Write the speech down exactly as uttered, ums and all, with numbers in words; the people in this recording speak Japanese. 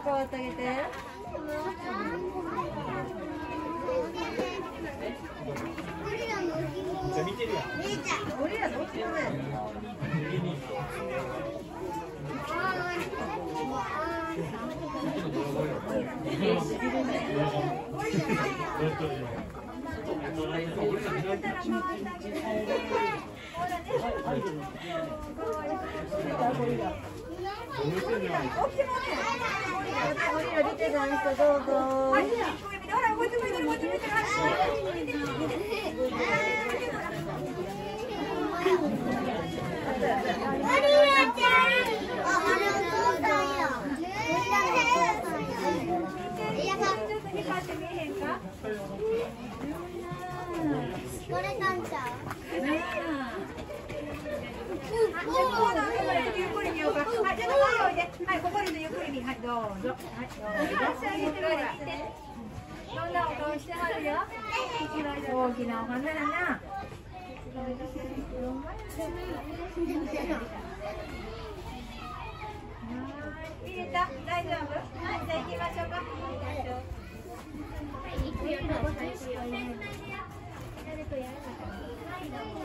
関わってあげて。 見てるやん。 ゴリラどっちもね。ゴリラ見てない人どうぞ。 これなんちゃう。 ゆっくり見ようか。はい、ちょっと前おいで。はい、ここにゆっくり見。はい、どうぞ。はい、どうぞ。足上げてもらって。どんなお顔してはるよ。大きなお花だな。見えた？大丈夫？はい、じゃあ行きましょうか。はい、行くよ。